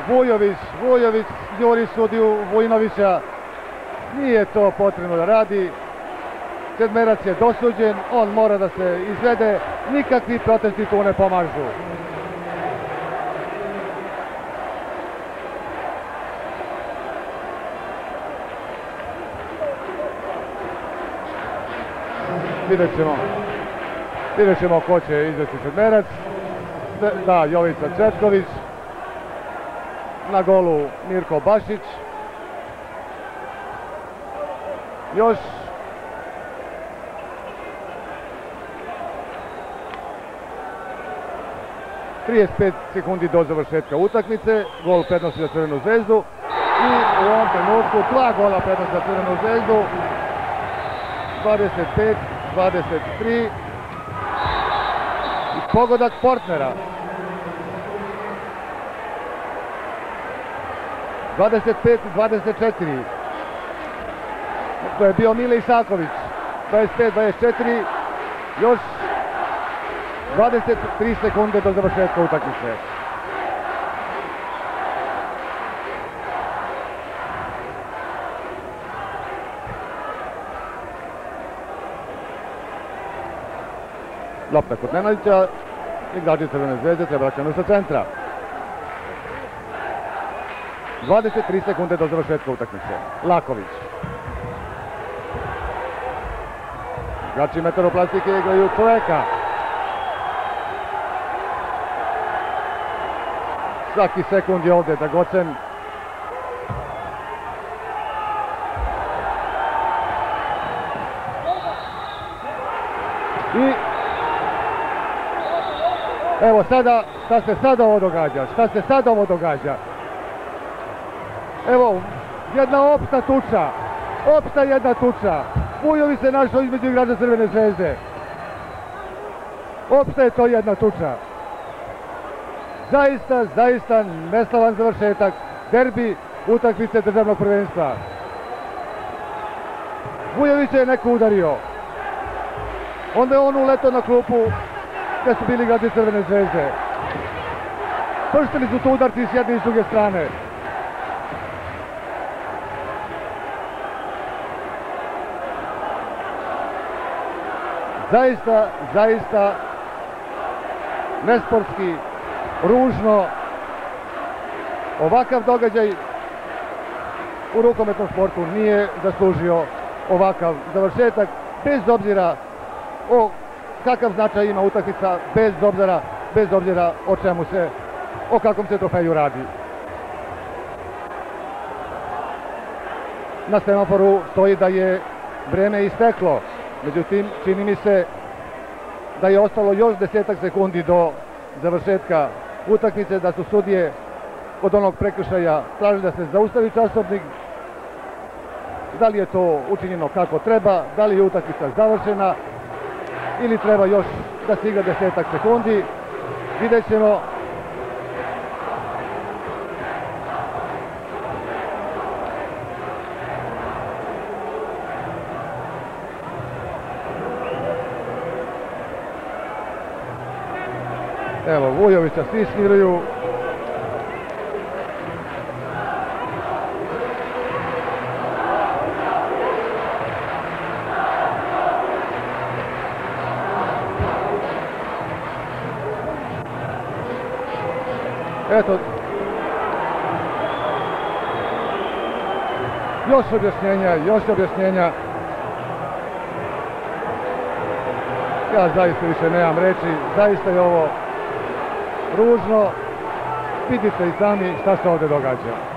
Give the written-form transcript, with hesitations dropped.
Vujović juri sudiju Vujinovića. Nije to potrebno da radi. Sedmerac je dosuđen, on mora da se izvede. Nikakvi protesti tu ne pomažu. Vidjet ćemo ko će izvesti sedmerac. Da, Jovica Cvetković. Na golu Mirko Bašić. Još 35 sekundi do završetka utakmice. Gol prednosti za Crvenu zvezdu. I u ovom trenutku 2 gola prednosti za Crvenu zvezdu. 25-23. I pogodak Portnera. 25-24. To je bio Mile Isaković. 25-24. Još 23 sekunde do završetka utakmice. Lopta kod Nenadića. Igrači Crvene zvezde treba krenu sa centra. 23 sekunde do završetka utakmice. Laković. Igrači Meteoroplastike igraju čoveka. Svaki sekund je ovdje dragocen. I evo sada, šta se sada ovo događa? Evo, jedna opšta tuča. Vujović se našao između igrača Crvene zvezde. Opšta je to jedna tuča. Zaista neslavan završetak. Derbi utakmice državnog prvenstva. Vujović je neko udario. Onda je on uletao na klupu gdje su bili igrači Crvene zvezde. Pršteni su to udarci s jedne i s druge strane. Zaista nesportski, ružno. Ovakav događaj u rukometnom sportu nije zaslužio ovakav završetak, bez obzira kakav značaj ima utakmica, bez obzira o kakvom se trofeju radi. Na semaforu stoji da je vreme isteklo. Međutim, čini mi se da je ostalo još 10 sekundi do završetka utakmice, da su sudije od onog prekršaja tražili da se zaustavi časovnik. Da li je to učinjeno kako treba, da li je utakmica završena ili treba još da se igra 10 sekundi. Vidjet ćemo. Evo, Vujovića svi sviraju. Eto, još objašnjenja. Ja zaista više nemam reči, zaista je ovo ružno. Vidite i sami šta se ovdje događa.